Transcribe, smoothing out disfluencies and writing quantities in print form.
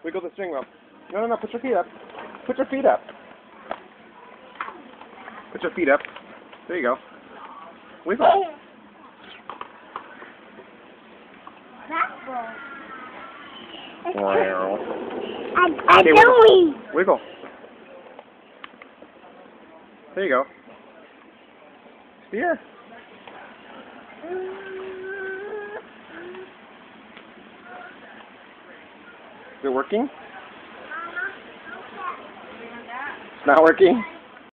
Wiggle the steering wheel. No, put your feet up. Put your feet up. Put your feet up. There you go. Wiggle. Wow. Okay, Wiggle. There you go. Steer. Is it working? It's not working?